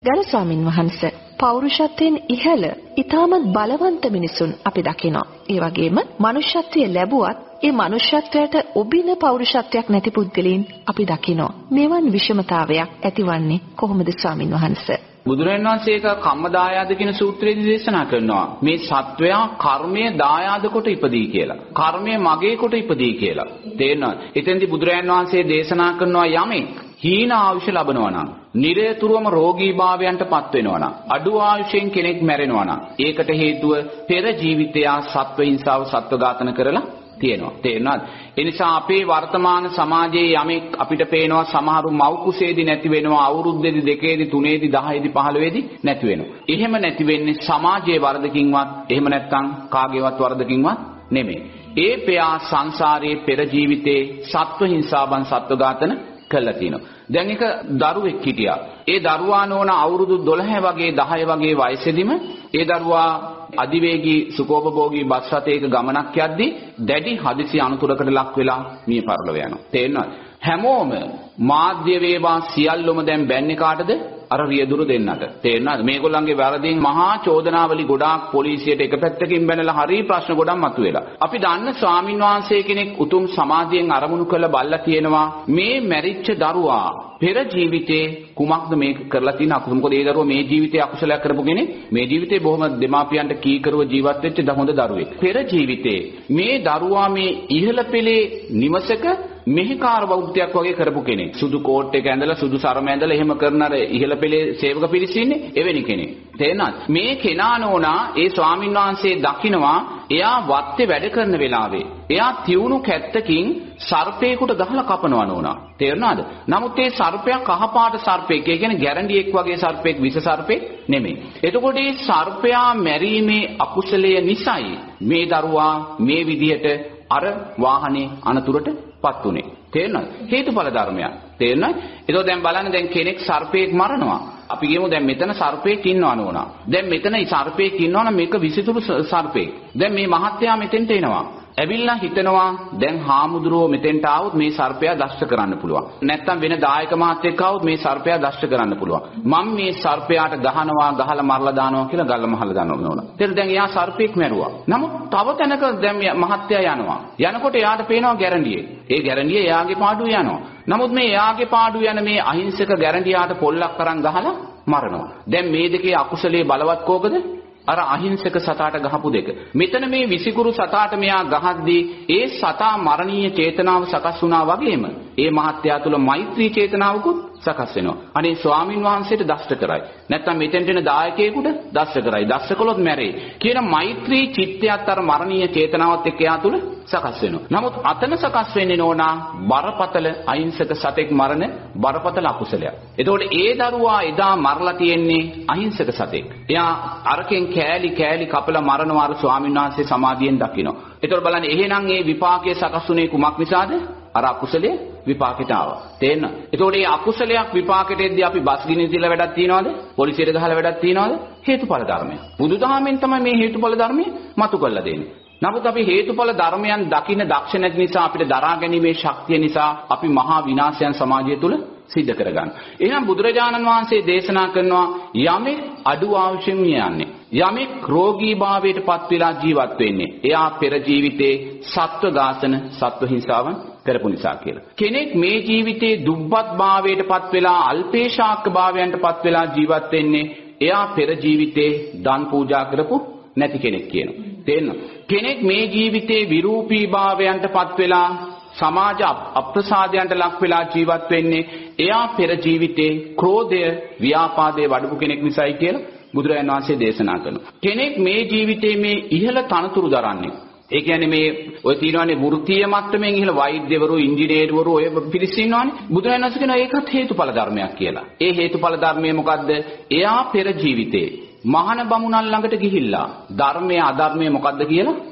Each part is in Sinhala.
ගරු ස්වාමින් වහන්සේ පෞරුෂත්වයෙන් ඉහළ ඊටමත් බලවන්ත මිනිසුන් අපි දකිනවා. ඒ වගේම මනුෂ්‍යත්වයේ ලැබුවත් ඒ මනුෂ්‍යත්වයට ඔබින පෞරුෂත්වයක් නැති පුද්ගලයන් අපි දකිනවා. මෙවන් විෂමතාවයක් ඇතිවන්නේ කොහොමද ස්වාමින් වහන්සේ? බුදුරජාණන් වහන්සේ ඒක කම්ම දායාද කියන සූත්‍රයේදී දේශනා කරනවා. මේ සත්වයා කර්මයේ දායාද කොට ඉපදී කියලා. කර්මයේ මගේ කොට ඉපදී කියලා. තේරෙනවද? එතෙන්දී බුදුරජාණන් වහන්සේ දේශනා කරනවා යමෙක් හීන ආයුෂ ලබනවා නම්, නිරතුරුවම රෝගීභාවයන්ටපත් වෙනවා නම්, අඩු ආයුෂයෙන් කෙනෙක් මැරෙනවා නම්, ඒකට හේතුව පෙර ජීවිතය සත්ව හිංසාව සත්ව ඝාතන කරලා තියෙනවා. තේරෙනවද? ඒ නිසා අපේ වර්තමාන සමාජයේ යමෙක් අපිට පේනවා සමහරු මව් කුසේදී නැති වෙනවා, අවුරුද්දේදී, දෙකේදී, තුනේදී, 10ේදී, 15ේදී නැති වෙනවා. එහෙම නැති වෙන්නේ සමාජයේ වරදකින්වත්, එහෙම නැත්නම් කාගේවත් වරදකින්වත් නෙමෙයි. ඒ පෙයා සංසාරයේ පෙර ජීවිතේ සත්ව හිංසාවන් සත්ව ඝාතන කළා තියෙනවා. දැන් එක දරුවෙක් හිටියා. ඒ දරුවා නෝන අවුරුදු 12 වගේ 10 වගේ වයසෙදිම ඒ දරුවා අධිවේගී සුඛෝපභෝගී බස් රථයක ගමනක් යද්දී දැඩි හදිසි අනතුරකට ලක් වෙලා මිය පරලොව යනවා. තේරෙනවද? හැමෝම මාධ්‍ය වේවා සියල්ලම දැන් බැන්නේ කාටද? අර රියදුරු දෙන්නට. තේරෙනවද? මේගොල්ලන්ගේ වැරදීන් මහා චෝදනාවලි ගොඩාක් පොලිසියට එක පැත්තකින් බැනලා හරි ප්‍රශ්න ගොඩක් මතුවෙලා. අපි දන්න ස්වාමින් වහන්සේ කෙනෙක් උතුම් සමාධියෙන් අරමුණු කළ බල්ලා කියනවා මේ මැරිච්ච දරුවා පෙර ජීවිතේ කුමක්ද මේ කරලා තියෙන අකුසල? මොකද ඒ දරුවා මේ ජීවිතේ අකුසලයක් කරපු කෙනෙක්. මේ ජීවිතේ බොහොම දෙමාපියන්ට කීකරුව ජීවත් වෙච්ච හොඳ දරුවෙක්. පෙර ජීවිතේ මේ දරුවා මේ ඉහළ පෙළේ නිවසක මෙහිකාර බෞද්ධයක් වගේ කරපු කෙනෙක්. සුදු කෝට් එක ඇඳලා සුදු සරම ඇඳලා එහෙම කරන අර ඉහළ පෙළේ සේවක පිරිස ඉන්නේ එවැනි කෙනෙක්. තේරෙනවද? මේ කෙනා නෝනා ඒ ස්වාමින් වහන්සේ දකිනවා එයා වත්තේ වැඩ කරන වෙලාවේ එයා තියුණු කැත්තකින් සර්පේකට ගහලා කපනවා නෝනා. තේරෙනවද? නමුත් ඒ සර්පයා කහපාට සර්පෙක්. ඒ කියන්නේ ගැරන්ඩියෙක් වගේ සර්පෙක්, විස සර්පෙක් නෙමෙයි. එතකොට මේ සර්පයා මැරීමේ අකුසලය නිසායි මේ දරුවා මේ විදිහට අර වාහනේ අනතුරට පත් උනේ. තේරෙනවද? හේතුඵල ධර්මයක්. තේරෙනවද? ඒතකොට දැන් බලන්න දැන් කෙනෙක් සර්පෙක් මරනවා. අපි කියමු දැන් මෙතන සර්පෙක් ඉන්නවා නෝනා. දැන් මෙතන සර්පෙක් ඉන්නවනම් මේක විසිතුරු සර්පෙක්. දැන් මේ මහත්තයා මෙතෙන්ට එනවා. ඇවිල්ලා හිතනවා දැන් හාමුදුරුවෝ මෙතෙන්ට ආවොත් මේ සර්පයා දෂ්ට කරන්න පුළුවන්. නැත්තම් වෙන දායක මහත්තයෙක් ආවොත් මේ සර්පයා දෂ්ට කරන්න පුළුවන්. මම මේ සර්පයාට ගහනවා, ගහලා මරලා දානවා කියලා ගල්ල මහලා දානවා නෝනා. ඊට දැන් එයා සර්පෙක් මැරුවා. නමුත් තව තැනක දැන් මහත්තයා යනවා. යනකොට එයාට පේනවා ගැරන්ඩියේ. ඒ ගැරන්ඩිය එයාගේ පාඩුව යනවා. නමුත් මේ එයාගේ පාඩුව යන මේ අහිංසක ගැරන්ඩියාට පොල්ලක් අරන් ගහලා මරනවා. දැන් මේ දෙකේ අකුසලයේ බලවත් කෝකද? අර අහිංසක සතාට ගහපු දෙක. මෙතන මේ විසිකුරු සතාට මෙයා ගහද්දී ඒ සතා මරණීය චේතනාව සකස් වුණා වගේම ඒ මහත්යා තුල මෛත්‍රී චේතනාවකුත් සකස් වෙනවා. අනේ ස්වාමින් වහන්සේට දෂ්ට කරයි. නැත්නම් මෙතෙන්ට එන දායකයෙකුට දෂ්ට කරයි. දෂ්ට කළොත් මැරෙයි. කියන මෛත්‍රී චිත්තයත් අර මරණීය චේතනාවත් එක්ක එයා තුල සකස් වෙනවා. නමුත් අතන සකස් වෙන්නේ නෝනා බරපතල අහිංසක සතෙක් මරණ බරපතල අකුසලයක්. එතකොට ඒ දරුවා එදා මරලා තියෙන්නේ අහිංසක සතෙක්. එයා අරකින් කෑලි කෑලි කපලා මරනවා අර ස්වාමීන් වහන්සේ සමාධියෙන් දකිනවා. එතකොට බලන්න එහෙනම් ඒ විපාකයේ සකස් වුනේ කුමක් නිසාද? අර අකුසලයේ විපාකයට ආවා. තේරෙනවද? එතකොට මේ අකුසලයක් විපාකයට එද්දී අපි බස් ගිනි තියලා වැඩක් තියනවද? පොලිසියට ගහලා වැඩක් තියනවද? හේතුඵල ධර්මය. බුදුදහමෙන් තමයි මේ හේතුඵල ධර්මය මතු කරලා දෙන්නේ. නමුත් අපි හේතුඵල ධර්මයන් දකින්න දක්ෂ නැති නිසා අපිට දරා ගැනීමේ ශක්තිය නිසා අපි මහා විනාශයන් සමාජය තුල සිද්ධ කරගන්න. එහෙනම් බුදුරජාණන් වහන්සේ දේශනා කරනවා යමෙක් අඩු ආයුෂෙන් යන්නේ, යමෙක් රෝගීභාවයට පත් වෙලා ජීවත් වෙන්නේ, එයා පෙර ජීවිතේ සත්ව ඝාතන, සත්ව හිංසාවන් කරපු නිසා කියලා. කෙනෙක් මේ ජීවිතේ දුප්පත් භාවයට පත් වෙලා අල්පේශාක්‍ය භාවයන්ට පත් වෙලා ජීවත් වෙන්නේ, එයා පෙර ජීවිතේ දන් පූජා කරපු නැති කෙනෙක් කියනවා. තේරෙනවද? කෙනෙක් මේ ජීවිතේ විරූපී භාවයන්ට පත් වෙලා සමාජ අප්‍රසාදයන්ට ලක් වෙලා ජීවත් වෙන්නේ, එයා පෙර ජීවිතේ ක්‍රෝධය, ව්‍යාපාදය වඩපු කෙනෙක් නිසායි කියලා බුදුරජාණන් වහන්සේ දේශනා කරනවා. කෙනෙක් මේ ජීවිතේ මේ ඉහළ තනතුරු දරන්නේ, ඒ කියන්නේ මේ ඔය තියෙනවානේ වෘත්තීය මට්ටමින් ඉහළ වෛද්‍යවරු, ඉංජිනේරුවරු ඔය පිරිස ඉන්නවානේ. බුදුරජාණන් වහන්සේ කියනවා ඒකත් හේතුඵල ධර්මයක් කියලා. ඒ හේතුඵල ධර්මය මොකද්ද? එයා පෙර ජීවිතේ මහාන බමුණන් ළඟට ගිහිල්ලා ධර්මයේ අධර්මයේ මොකද්ද කියලා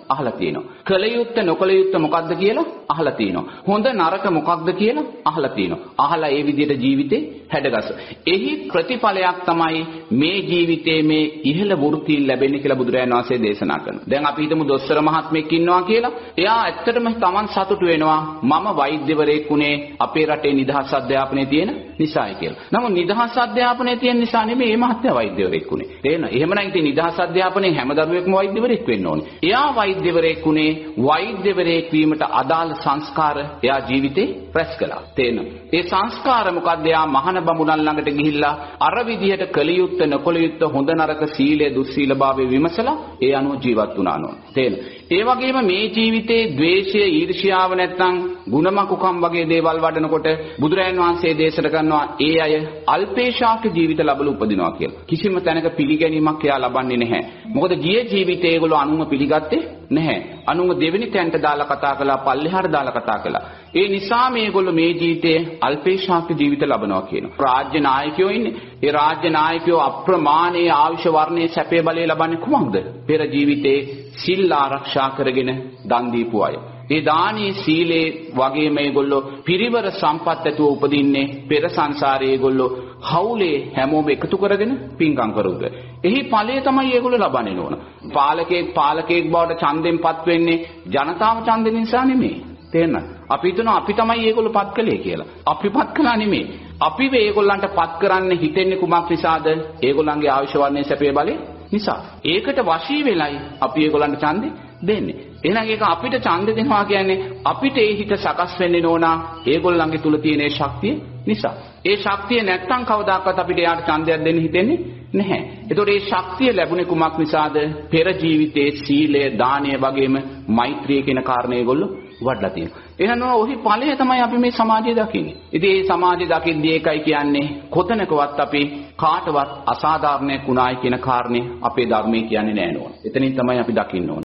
අහලා තියෙනවා. කල යුත්තේ නොකල යුත්තේ මොකක්ද කියලා අහලා තියෙනවා. හොඳ නරක මොකක්ද කියලා අහලා තියෙනවා. අහලා ඒ විදිහට ජීවිතේ හැඩගස්ස. එහි ප්‍රතිඵලයක් තමයි මේ ජීවිතයේ මේ ඉහළ වෘත්තිය ලැබෙන්නේ කියලා බුදුරජාණන් වහන්සේ දේශනා කරනවා. දැන් අපි හිතමු දොස්තර මහත්මයෙක් ඉන්නවා කියලා. එයා ඇත්තටම Taman සතුටු වෙනවා. මම වෛද්‍යවරයෙක් උනේ අපේ රටේ නිදහස් අධ්‍යාපනයේ තියෙන නිසායි කියලා. නමුත් නිදහස් අධ්‍යාපනයේ තියෙන නිසා නෙමෙයි මේ මහත්මයා වෛද්‍යවරයෙක් උනේ. තේරෙනවද? එහෙමනම් ඉතින් නිදහස් අධ්‍යාපනයේ හැම දරුවෙක්ම වෛද්‍යවරයෙක් වෙන්න ඕනේ. එයා වෛද්‍යවරයෙක් උනේ වෛද්‍යවරයෙක් වීමට අදාළ සංස්කාර එයා ජීවිතේ රැස් කළා. තේරෙනවද? ඒ සංස්කාර මොකද්ද? එයා මහාන බමුණන් ළඟට ගිහිල්ලා අර විදිහට කලියුත්ත නොකලියුත්ත හොඳ නරක සීලය දුස්සීලභාවය විමසලා ඒ අනුව ජීවත් වුණා නෝන. තේරෙනවද? ඒ වගේම මේ ජීවිතේ ද්වේෂය, ඊර්ෂ්‍යාව නැත්නම් ගුණමකුකම් වගේ දේවල් වඩනකොට බුදුරජාණන් වහන්සේ දේශනා කරනවා ඒ අය අල්පේශාක ජීවිත ලැබලා උපදිනවා කියලා. කිසිම තැනක පිළිගැනීමක් එයා ලබන්නේ නැහැ. මොකද ගිය ජීවිතේ ඒගොල්ලෝ අනුන්ව පිළිගත්තේ නැහැ. අනුන්ව දෙවෙනි තැනට දාලා කතා කළා, පල්ලෙහාට දාලා කතා කළා. ඒ නිසා මේගොල්ලෝ මේ ජීවිතේ අල්පේශාක ජීවිත ලබනවා කියනවා. රාජ්‍ය නායකයෝ ඉන්නේ. ඒ රාජ්‍ය නායකයෝ අප්‍රමාණයේ ආයුෂ වර්ණයේ සැපේ බලය ලබන්නේ කුමක්ද? පෙර ජීවිතේ සිල් ආරක්ෂා කරගෙන දන් දීපු අය. ඒ දානී සීලේ වගේ මේගොල්ලෝ පිරිවර සම්පත් ඇතුව උපදින්නේ පෙර සංසාරයේ ඒගොල්ලෝ හවුලේ හැමෝම එකතු කරගෙන පින්කම් කරුද. එහි ඵලය තමයි ඒගොල්ලෝ ලබන්නේ නෝන. පාලකෙක් බවට ඡන්දෙන්පත් වෙන්නේ ජනතාව ඡන්දෙ නිසා නෙමෙයි. තේරෙනවද? අපි හිතනවා අපි තමයි ඒගොල්ලෝ පත් කළේ කියලා. අපි පත් කළා නෙමෙයි. අපි ඒගොල්ලන්ට පත් කරන්න හිතෙන්නේ කුමක් නිසාද? ඒගොල්ලන්ගේ ආයුෂ වර්ණයේ සැපේ බලේ නිසා. ඒකට වශී වෙලයි අපි ඒගොල්ලන්ට ඡන්දෙ දෙන්නේ. එහෙනම් ඒක අපිට ඡන්දෙ දෙනවා කියන්නේ අපිට ඒ හිත සකස් වෙන්නේ නෝනා ඒගොල්ලන්ගේ තුල තියෙන ඒ ශක්තිය නිසා. ඒ ශක්තිය නැත්තම් කවදාකවත් අපිට යාට ඡන්දයක් දෙන්න හිතෙන්නේ නැහැ. ඒතකොට මේ ශක්තිය ලැබුණේ කුමක් නිසාද? පෙර ජීවිතයේ සීලය, දානය වගේම මෛත්‍රිය කියන කාරණේ ඒගොල්ලෝ වඩලා තියෙනවා. එහෙනම් ඔහි ඵලය තමයි අපි මේ සමාජයේ දකින්නේ. ඉතින් මේ සමාජයේ දකිද්දී ඒකයි කියන්නේ කොතනකවත් අපි කාටවත් අසාධාරණයක් වුණායි කියන කාරණේ අපේ ධර්මයේ කියන්නේ නැහැ නෝන. එතනින් තමයි අපි දකින්න ඕන.